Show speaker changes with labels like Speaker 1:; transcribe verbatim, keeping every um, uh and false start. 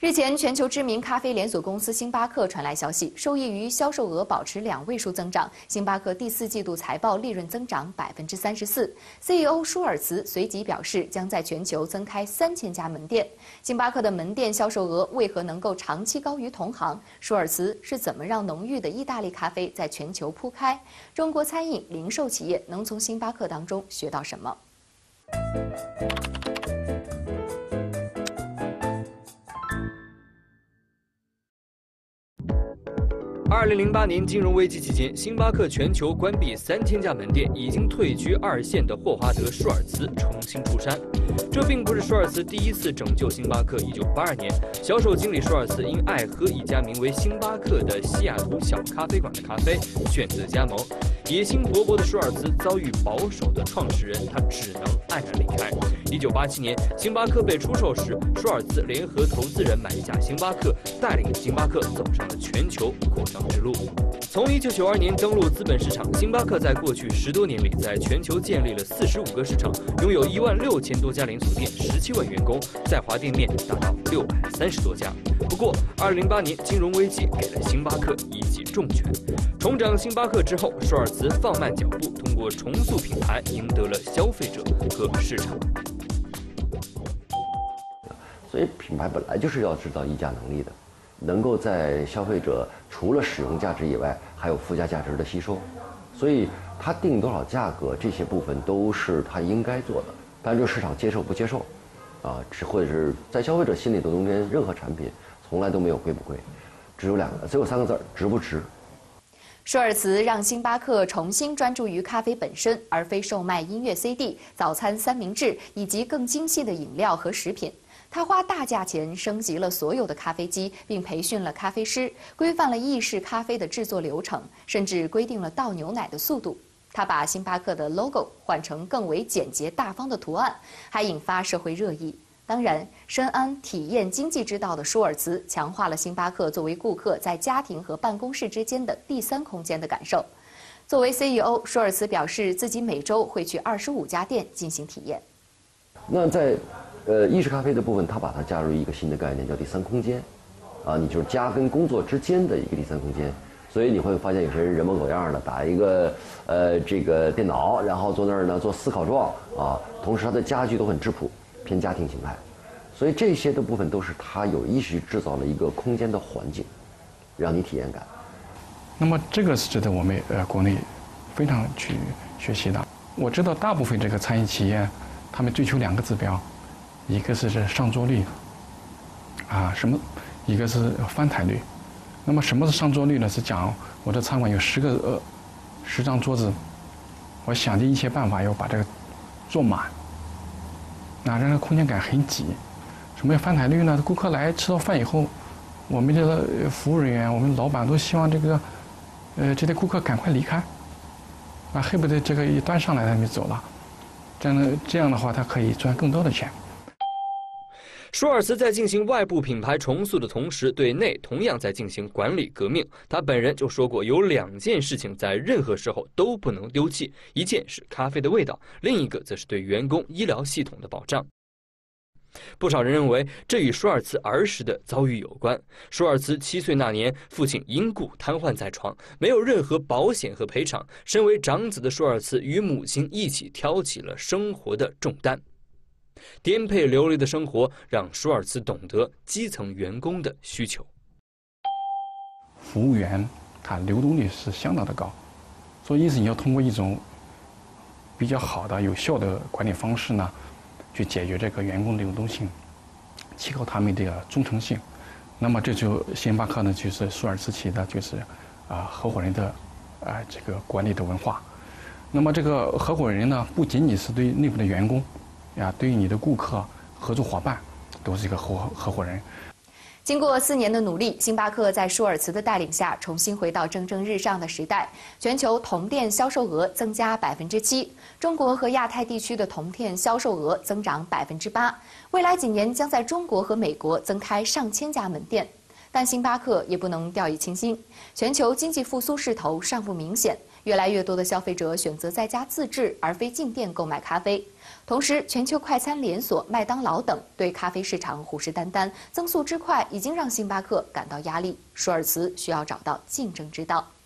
Speaker 1: 日前，全球知名咖啡连锁公司星巴克传来消息，受益于销售额保持两位数增长，星巴克第四季度财报利润增长百分之三十四。C E O 舒尔茨随即表示，将在全球增开三千家门店。星巴克的门店销售额为何能够长期高于同行？舒尔茨是怎么让浓郁的意大利咖啡在全球铺开？中国餐饮零售企业能从星巴克当中学到什么？
Speaker 2: 二零零八年金融危机期间，星巴克全球关闭三千家门店，已经退居二线的霍华德·舒尔茨重新出山。这并不是舒尔茨第一次拯救星巴克。一九八二年，销售经理舒尔茨因爱喝一家名为星巴克的西雅图小咖啡馆的咖啡，选择加盟。野心勃勃的舒尔茨遭遇保守的创始人，他只能黯然离开。一九八七年，星巴克被出售时，舒尔茨联合投资人买下星巴克，带领星巴克走上了全球扩张之路。从一九九二年登陆资本市场，星巴克在过去十多年里，在全球建立了四十五个市场，拥有一万六千多家连锁店，十七万员工，在华店面达到六百三十多家。不过，二零零八年金融危机给了星巴克一记重拳。重掌星巴克之后，舒尔茨放慢脚步，通过重塑品牌，赢得了消费者和市场。
Speaker 3: 所以，品牌本来就是要制造溢价能力的。能够在消费者除了使用价值以外，还有附加价值的吸收，所以它定多少价格，这些部分都是它应该做的。但这个市场接受不接受，啊，只或者是在消费者心里的中间，任何产品从来都没有贵不贵，只有两个，只有三个字儿：值不值。
Speaker 1: 舒尔茨让星巴克重新专注于咖啡本身，而非售卖音乐 C D、早餐三明治以及更精细的饮料和食品。他花大价钱升级了所有的咖啡机，并培训了咖啡师，规范了意式咖啡的制作流程，甚至规定了倒牛奶的速度。他把星巴克的 logo 换成更为简洁大方的图案，还引发社会热议。当然，深谙体验经济之道的舒尔茨强化了星巴克作为顾客在家庭和办公室之间的第三空间的感受。作为 C E O， 舒尔茨表示自己每周会去二十五家店进行体验。
Speaker 3: 那在呃，意式咖啡的部分，它把它加入一个新的概念，叫第三空间，啊，你就是家跟工作之间的一个第三空间。所以你会发现有些人人模狗样的打一个呃这个电脑，然后坐那儿呢做思考状啊，同时它的家具都很质朴，偏家庭形态。所以这些的部分都是它有意识制造了一个空间的环境，让你体验感。
Speaker 4: 那么这个是值得我们呃国内非常去学习的。我知道大部分这个餐饮企业，他们追求两个指标。一个是这上桌率，啊，什么？一个是翻台率。那么什么是上桌率呢？是讲我的餐馆有十个呃十张桌子，我想尽一切办法要把这个坐满，那让这个空间感很挤。什么叫翻台率呢？顾客来吃到饭以后，我们这个服务人员、我们老板都希望这个呃这些顾客赶快离开，啊，恨不得这个一端上来他们就走了。这样的这样的话，他可以赚更多的钱。
Speaker 2: 舒尔茨在进行外部品牌重塑的同时，对内同样在进行管理革命。他本人就说过，有两件事情在任何时候都不能丢弃，一件是咖啡的味道，另一个则是对员工医疗系统的保障。不少人认为这与舒尔茨儿时的遭遇有关。舒尔茨七岁那年，父亲因故瘫痪在床，没有任何保险和赔偿。身为长子的舒尔茨与母亲一起挑起了生活的重担。颠沛流离的生活让舒尔茨懂得基层员工的需求。
Speaker 4: 服务员他流动率是相当的高，所以因此你要通过一种比较好的、有效的管理方式呢，去解决这个员工流动性，提高他们的忠诚性。那么这就星巴克呢，就是舒尔茨企业的就是啊、呃、合伙人的啊、呃、这个管理的文化。那么这个合伙人呢，不仅仅是对内部的员工。呀，对于你的顾客、合作伙伴，都是一个合合伙人。
Speaker 1: 经过四年的努力，星巴克在舒尔茨的带领下，重新回到蒸蒸日上的时代。全球同店销售额增加百分之七，中国和亚太地区的同店销售额增长百分之八。未来几年将在中国和美国增开上千家门店。但星巴克也不能掉以轻心，全球经济复苏势头尚不明显， 越来越多的消费者选择在家自制，而非进店购买咖啡。同时，全球快餐连锁麦当劳等对咖啡市场虎视眈眈，增速之快已经让星巴克感到压力。舒尔茨需要找到竞争之道。